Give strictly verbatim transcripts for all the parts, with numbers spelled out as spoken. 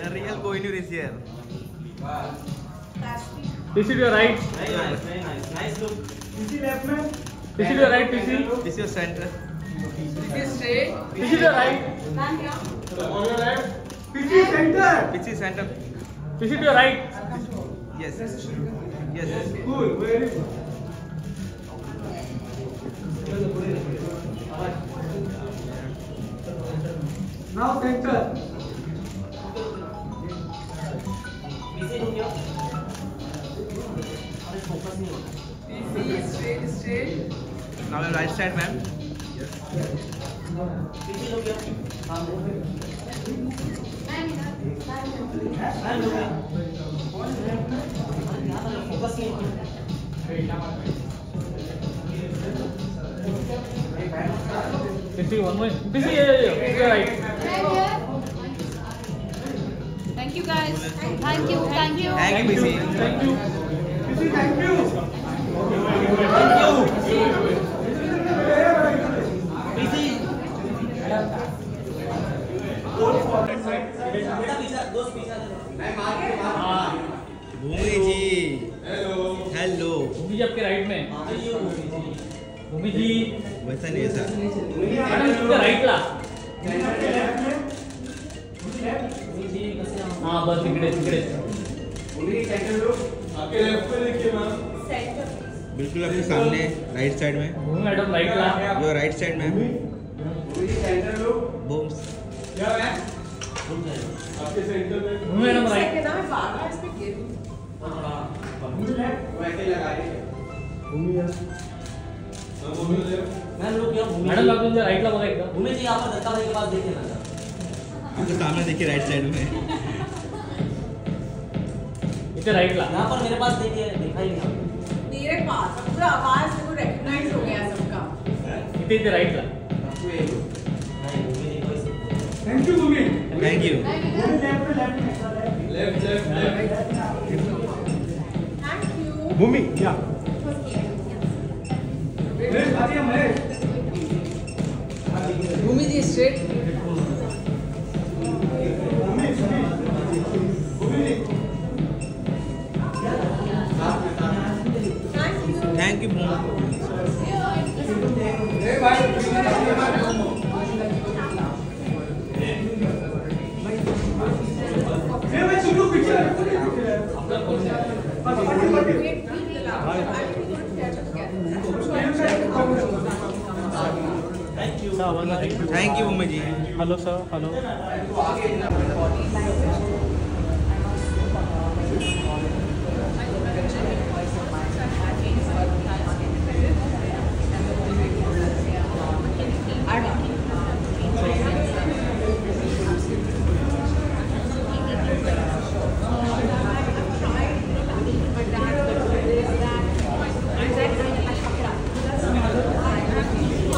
The real Kohinoor is here. This is your right. Very nice, very nice. Nice look. P C left में. This is your right, P C. This is your center. This is straight. This is your right. On your left. P C center. Which is center? This is your right. Yes. Yes. Cool. Very good. Now center. Straight, straight. Now your right side, ma'am. P C, one more. P C, yeah, yeah, yeah. You're right. Thank you guys. Thank you, thank you. Thank you, P C. Thank you. P C, thank you. Bhumi ji. Hello. Hello. Bhumi ji आपके right में. भूमि जी. वैसा नहीं है sir. Madam इसका right ला. हाँ बस इकडे इकडे. आपके लेफ्ट पे देखिए मैम. बिल्कुल आपके सामने राइट साइड में. भूमि मैडम राइट ला. Your right side ma'am. Centre लो. बूम्स. क्या है? आपके सेंटर में. Bhumi madam right. वैसे लगाइए. भूमि यार. भूमि लेफ्ट. मैम लोग क्या भूमि मैडम आप राइट ला बघा एकदा. भूमि जी यहाँ पर दत्ता भाई के पास देखिए ना. आपके सामने देखिए राइट साइड में. इधर राइट ला. यहाँ पर मेरे पास देखिए देखा ही नहीं. तेरे पास पूरा आवाज से वो रिकॉग्नाइज हो गया सबका. इधर इधर राइट ला. Thank you Bhumi. Thank you. Left left left. Thank you. Bhumi क्या? लेफ्ट आगे हम left. Bhumi ji straight. Bhumi Bhumi. Thank you Bhumi. ए भाई. ए भाई सुनो picture. Thank you Bhumi ji. Hello sir. Hello.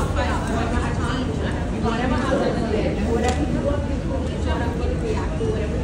Whatever